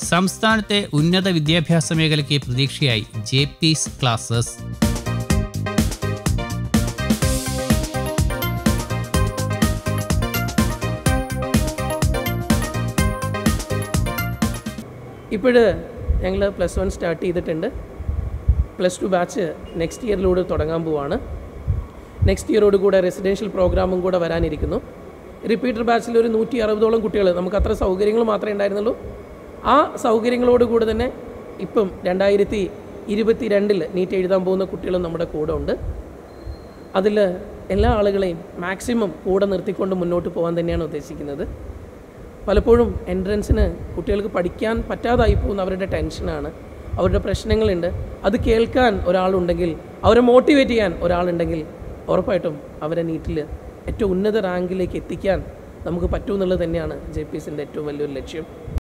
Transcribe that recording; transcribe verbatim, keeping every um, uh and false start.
സംസ്ഥാനത്തെ ഉന്നത വിദ്യാഭ്യാസ മേഖലയ്ക്ക് പ്രതീക്ഷയായി ജെ പീസ് ക്ലാസസ്. ഇപ്പോൾ ഞങ്ങൾ പ്ലസ് വൺ സ്റ്റാർട്ട് ചെയ്തിട്ടുണ്ട്. പ്ലസ് ടു ബാച്ച് നെക്സ്റ്റ് ഇയറിലൂടെ തുടങ്ങാൻ പോവാണ്. നെക്സ്റ്റ് ഇയറോട് കൂടെ റെസിഡൻഷ്യൽ പ്രോഗ്രാമും കൂടെ വരാനിരിക്കുന്നു. റിപ്പീറ്റർ ബാച്ചിൽ ഒരു നൂറ്റി അറുപതോളം കുട്ടികൾ, നമുക്ക് അത്ര സൗകര്യങ്ങൾ മാത്രമേ ഉണ്ടായിരുന്നുള്ളൂ. ആ സൗകര്യങ്ങളോട് കൂടെ തന്നെ ഇപ്പം രണ്ടായിരത്തി ഇരുപത്തി രണ്ടിൽ നീറ്റ് എഴുതാൻ പോകുന്ന കുട്ടികളും നമ്മുടെ കൂടെ ഉണ്ട്. അതിൽ എല്ലാ ആളുകളെയും മാക്സിമം കൂടെ നിർത്തിക്കൊണ്ട് മുന്നോട്ട് പോകാൻ തന്നെയാണ് ഉദ്ദേശിക്കുന്നത്. പലപ്പോഴും എൻട്രൻസിന് കുട്ടികൾക്ക് പഠിക്കാൻ പറ്റാതായി പോകുന്ന അവരുടെ ടെൻഷനാണ്, അവരുടെ പ്രശ്നങ്ങളുണ്ട്. അത് കേൾക്കാൻ ഒരാളുണ്ടെങ്കിൽ, അവരെ മോട്ടിവേറ്റ് ചെയ്യാൻ ഒരാളുണ്ടെങ്കിൽ ഉറപ്പായിട്ടും അവരെ നീറ്റിൽ ഏറ്റവും ഉന്നത റാങ്കിലേക്ക് എത്തിക്കാൻ നമുക്ക് പറ്റുമെന്നുള്ളത് തന്നെയാണ് ജെ പി എസിൻ്റെ ഏറ്റവും വലിയൊരു ലക്ഷ്യം.